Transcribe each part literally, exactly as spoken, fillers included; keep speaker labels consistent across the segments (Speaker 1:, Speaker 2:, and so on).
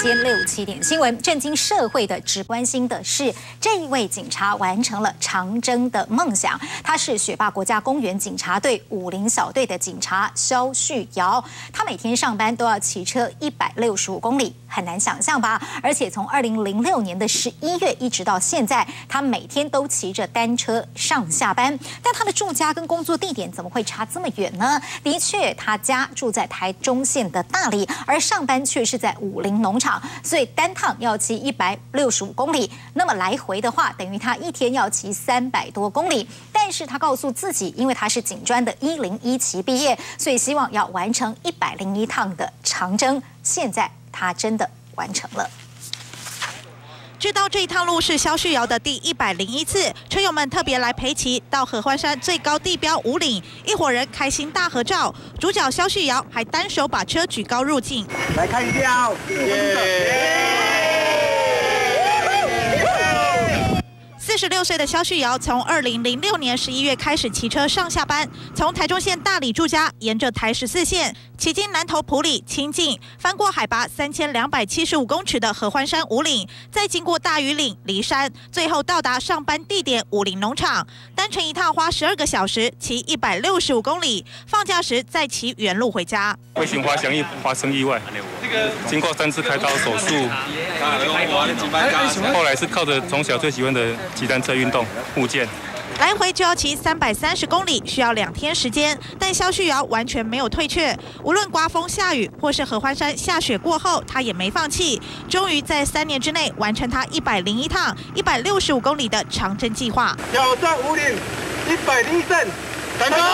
Speaker 1: 间六七点新闻，震惊社会的只关心的是，这一位警察完成了长征的梦想。他是雪霸国家公园警察队武林小队的警察肖旭尧，他每天上班都要骑车一百六十五公里，很难想象吧？而且从二零零六年的十一月一直到现在，他每天都骑着单车上下班。但他的住家跟工作地点怎么会差这么远呢？的确，他家住在台中县的大里，而上班却是在武林农场，所以单趟要骑一百六十五公里。那么来回的话，等于他一天要骑三百多公里。但是他告诉自己，因为他是警专的一零一期毕业，所以希望要完成一百零一趟的长征。现在他真的完成了。
Speaker 2: 知道这一趟路是肖旭尧的第一百零一次，车友们特别来陪骑到合欢山最高地标五岭，一伙人开心大合照。主角肖旭尧还单手把车举高入境，
Speaker 3: 来看一下哦。
Speaker 2: 四十六岁的肖旭尧从二零零六年十一月开始骑车上下班，从台中县大里住家，沿着台十四线骑经南投埔里、清境，翻过海拔三千两百七十五公尺的合欢山五岭，再经过大屿岭、梨山，最后到达上班地点武林农场。单程一趟花十二个小时，骑一百六十五公里。放假时再骑原路回家。
Speaker 4: 为心滑翔翼发生意外，经过三次开刀手术，后来是靠着从小最喜欢的骑单车运动复健。
Speaker 2: 来回就要骑三百三十公里，需要两天时间。但肖旭尧完全没有退却，无论刮风下雨或是合欢山下雪过后，他也没放弃。终于在三年之内完成他一百零一趟、一百六十五公里的长征计划。
Speaker 3: 挑战武岭一百零一胜，成功！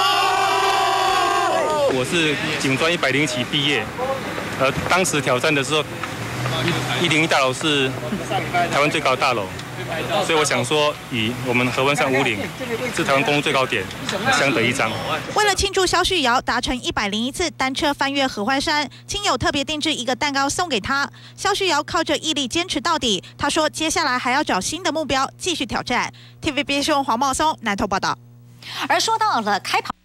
Speaker 4: 我是警专一百零一期毕业，呃，当时挑战的时候，一零一大楼是台湾最高大楼。所以我想说，以我们合欢山五岭是台湾公路最高点，相得益彰。
Speaker 2: 为了庆祝肖旭尧达成一百零一次单车翻越合欢山，亲友特别定制一个蛋糕送给他。肖旭尧靠着毅力坚持到底。他说，接下来还要找新的目标，继续挑战。T V B 新闻黄茂松南投报道。
Speaker 1: 而说到了开跑。